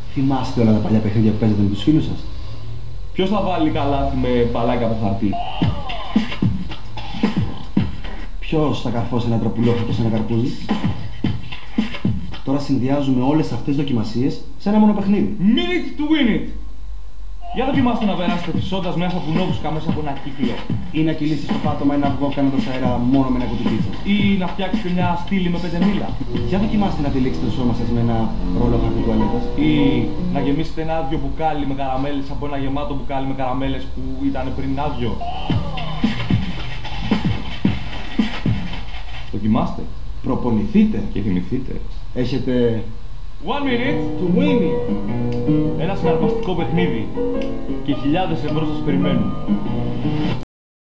Θυμάστε όλα τα παλιά παιχνίδια που παίζετε με τους φίλους σας? Ποιος θα βάλει καλάθι με παλάκια από χαρτί? Ποιος θα καρφώσει ένα τροπουλόχαρτο σε ένα καρπούζι? Τώρα συνδυάζουμε όλες αυτές τις δοκιμασίες σε ένα μόνο παιχνίδι. Minute to win it! Για δοκιμάστε να περάσετε φυσώντας με ένα βουνόβουσκα μέσα από ένα κύκλο. Ή να κυλήσεις στο πάτωμα ένα αυγό κάνοντας αέρα μόνο με ένα κουτί πίτσας. Ή να φτιάξετε μια στήλη με 5 μήλα. Για δοκιμάστε να τυλίξετε το σώμα σας με ένα ρόλο χαρτί τουαλέτας. Ή να γεμίσετε ένα άδειο μπουκάλι με καραμέλες από ένα γεμάτο μπουκάλι με καραμέλες που ήταν πριν άδειο. Δοκιμάστε. Προπονηθείτε Και θυμηθείτε. Έχετε 1 minute to win it. Ένα συναρπαστικό παιχνίδι και χιλιάδες ευρώ σας περιμένουν.